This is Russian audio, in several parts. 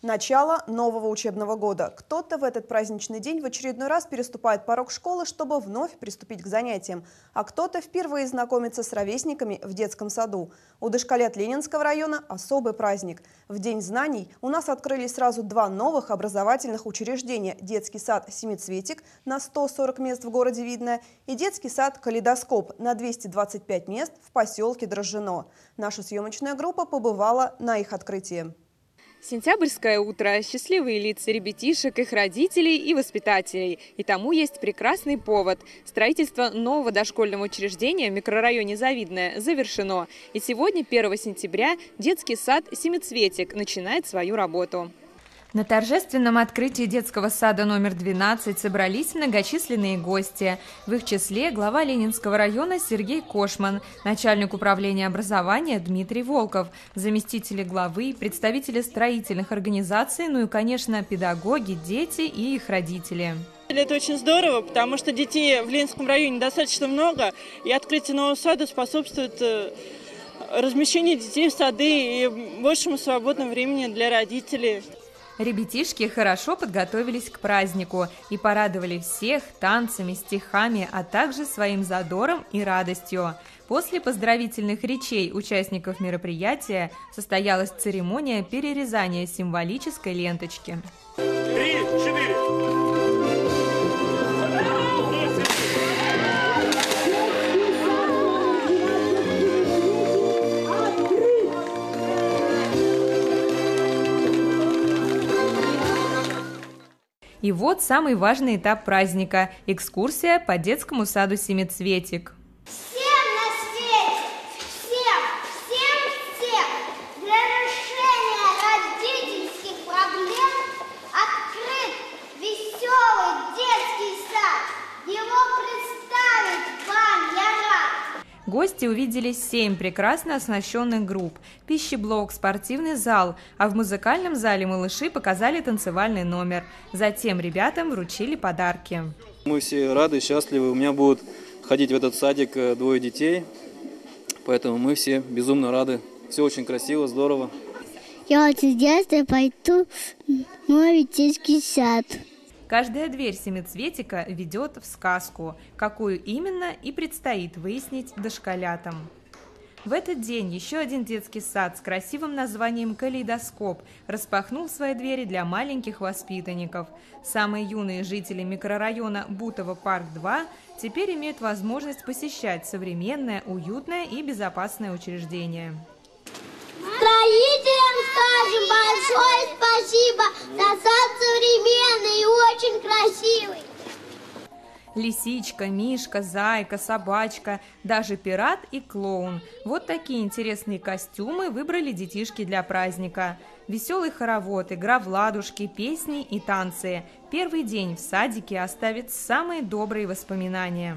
Начало нового учебного года. Кто-то в этот праздничный день в очередной раз переступает порог школы, чтобы вновь приступить к занятиям, а кто-то впервые знакомится с ровесниками в детском саду. У дошколят Ленинского района особый праздник. В День знаний у нас открылись сразу два новых образовательных учреждения – детский сад «Семицветик» на 140 мест в городе Видное и детский сад «Калейдоскоп» на 225 мест в поселке Дрожжино. Наша съемочная группа побывала на их открытии. Сентябрьское утро, счастливые лица ребятишек, их родителей и воспитателей. И тому есть прекрасный повод. Строительство нового дошкольного учреждения в микрорайоне Завидное завершено. И сегодня, 1 сентября, детский сад «Семицветик» начинает свою работу. На торжественном открытии детского сада номер 12 собрались многочисленные гости. В их числе глава Ленинского района Сергей Кошман, начальник управления образования Дмитрий Волков, заместители главы, представители строительных организаций, ну и, конечно, педагоги, дети и их родители. Это очень здорово, потому что детей в Ленинском районе достаточно много, и открытие нового сада способствует размещению детей в сады и большему свободному времени для родителей. Ребятишки хорошо подготовились к празднику и порадовали всех танцами, стихами, а также своим задором и радостью. После поздравительных речей участников мероприятия состоялась церемония перерезания символической ленточки. 3, 4. И вот самый важный этап праздника – экскурсия по детскому саду «Семицветик». Всем на свете, всем для решения родительских проблем открыт веселый детский сад. Его представить вам я рад. Гости увидели 7 прекрасно оснащенных групп, пищеблок, спортивный зал, а в музыкальном зале малыши показали танцевальный номер. Затем ребятам вручили подарки. Мы все рады, счастливы. У меня будут ходить в этот садик 2 детей, поэтому мы все безумно рады. Все очень красиво, здорово. Я вот с детства пойду в новый детский сад. Каждая дверь «Семицветика» ведет в сказку. Какую именно, и предстоит выяснить дошколятам. В этот день еще один детский сад с красивым названием «Калейдоскоп» распахнул свои двери для маленьких воспитанников. Самые юные жители микрорайона Бутово-Парк-2 теперь имеют возможность посещать современное, уютное и безопасное учреждение. Строителям скажем большое спасибо, за сад современный и очень красивый. Лисичка, мишка, зайка, собачка, даже пират и клоун. Вот такие интересные костюмы выбрали детишки для праздника. Веселый хоровод, игра в ладушки, песни и танцы. Первый день в садике оставит самые добрые воспоминания.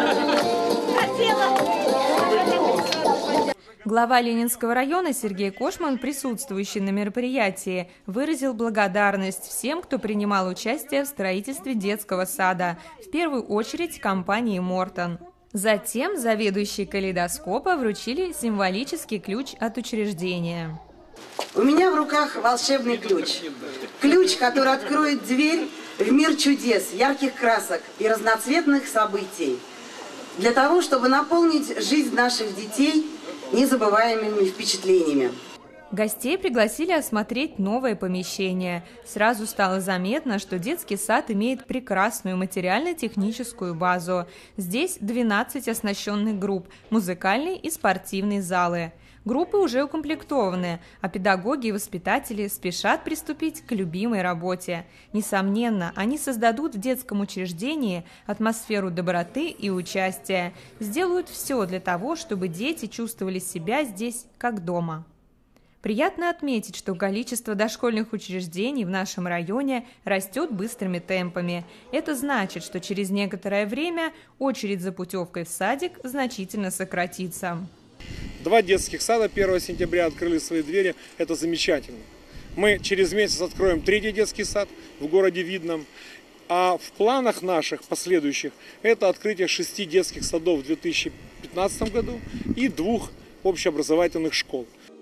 Глава Ленинского района Сергей Кошман, присутствующий на мероприятии, выразил благодарность всем, кто принимал участие в строительстве детского сада, в первую очередь компании «Мортон». Затем заведующие «Калейдоскопа» вручили символический ключ от учреждения. У меня в руках волшебный ключ. Ключ, который откроет дверь в мир чудес, ярких красок и разноцветных событий. Для того, чтобы наполнить жизнь наших детей незабываемыми впечатлениями. Гостей пригласили осмотреть новое помещение. Сразу стало заметно, что детский сад имеет прекрасную материально-техническую базу. Здесь 12 оснащенных групп, музыкальные и спортивные залы. Группы уже укомплектованы, а педагоги и воспитатели спешат приступить к любимой работе. Несомненно, они создадут в детском учреждении атмосферу доброты и участия, сделают все для того, чтобы дети чувствовали себя здесь как дома. Приятно отметить, что количество дошкольных учреждений в нашем районе растет быстрыми темпами. Это значит, что через некоторое время очередь за путевкой в садик значительно сократится. 2 детских сада 1 сентября открыли свои двери. Это замечательно. Мы через месяц откроем 3-й детский сад в городе Видном. А в планах наших последующих это открытие 6 детских садов в 2015 году и 2 общеобразовательных школ.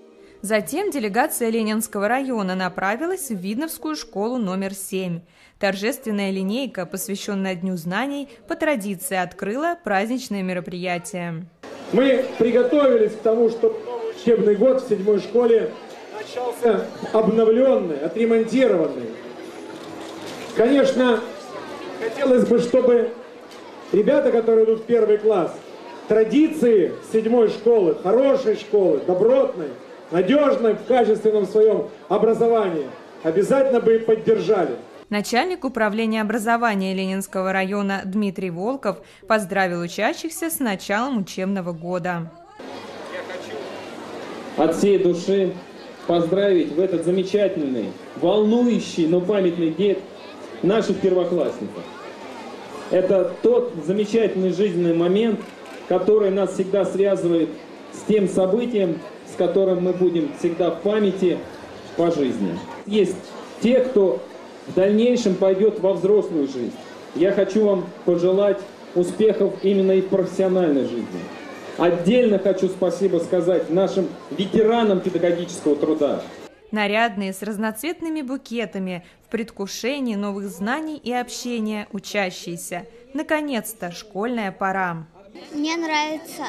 Затем делегация Ленинского района направилась в Видновскую школу номер 7. Торжественная линейка, посвященная Дню знаний, по традиции открыла праздничное мероприятие. Мы приготовились к тому, что новый учебный год в 7-й школе начался обновленный, отремонтированный. Конечно, хотелось бы, чтобы ребята, которые идут в 1 класс, традиции 7-й школы, хорошей школы, добротной, надежной в качественном своем образовании, обязательно бы и поддержали. Начальник управления образования Ленинского района Дмитрий Волков поздравил учащихся с началом учебного года. Я хочу от всей души поздравить в этот замечательный, волнующий, но памятный день наших первоклассников. Это тот замечательный жизненный момент, который нас всегда связывает с тем событием, с которым мы будем всегда в памяти по жизни. Есть те, кто в дальнейшем пойдет во взрослую жизнь. Я хочу вам пожелать успехов именно и в профессиональной жизни. Отдельно хочу спасибо сказать нашим ветеранам педагогического труда. Нарядные, с разноцветными букетами, в предвкушении новых знаний и общения учащиеся. Наконец-то школьная пора. Мне нравится,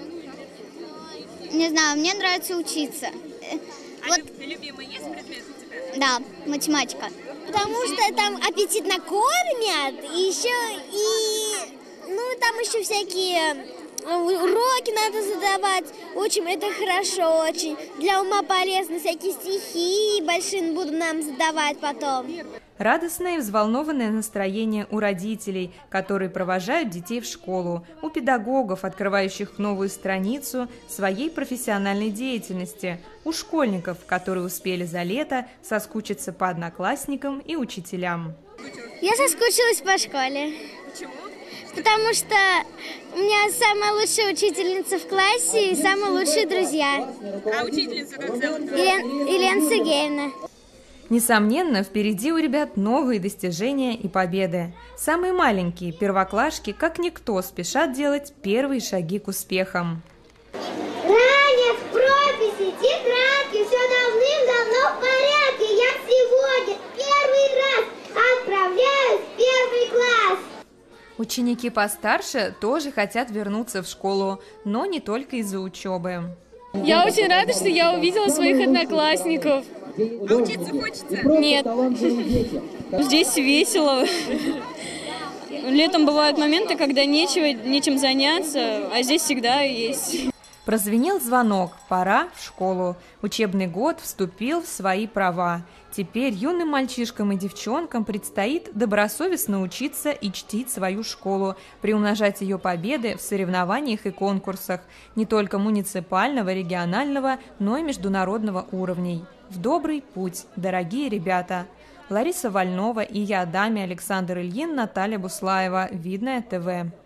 не знаю, мне нравится учиться. Вот. Любимый есть предмет у тебя? Да, математика. Потому что там аппетитно кормят, и еще там еще всякие уроки надо задавать. Очень это хорошо, очень для ума полезно, всякие стихи большие будут нам задавать потом. Радостное и взволнованное настроение у родителей, которые провожают детей в школу, у педагогов, открывающих новую страницу своей профессиональной деятельности, у школьников, которые успели за лето соскучиться по одноклассникам и учителям. Я соскучилась по школе. Почему? Потому что у меня самая лучшая учительница в классе и самые лучшие друзья. А учительницу как зовут? Елена Сергеевна. Несомненно, впереди у ребят новые достижения и победы. Самые маленькие первоклашки, как никто, спешат делать первые шаги к успехам. Ранец, прописи, тетрадки, все давным-давно в порядке. Я сегодня первый раз отправляюсь в 1 класс. Ученики постарше тоже хотят вернуться в школу, но не только из-за учебы. Я очень рада, что я увидела своих одноклассников. А учиться хочется? Нет. Здесь весело. Летом бывают моменты, когда нечем заняться, а здесь всегда есть. Прозвенел звонок, пора в школу. Учебный год вступил в свои права. Теперь юным мальчишкам и девчонкам предстоит добросовестно учиться и чтить свою школу, приумножать ее победы в соревнованиях и конкурсах, не только муниципального, регионального, но и международного уровней. В добрый путь, дорогие ребята! Лариса Вольнова, Ия Адами, Александр Ильин, Наталья Буслаева. Видное ТВ.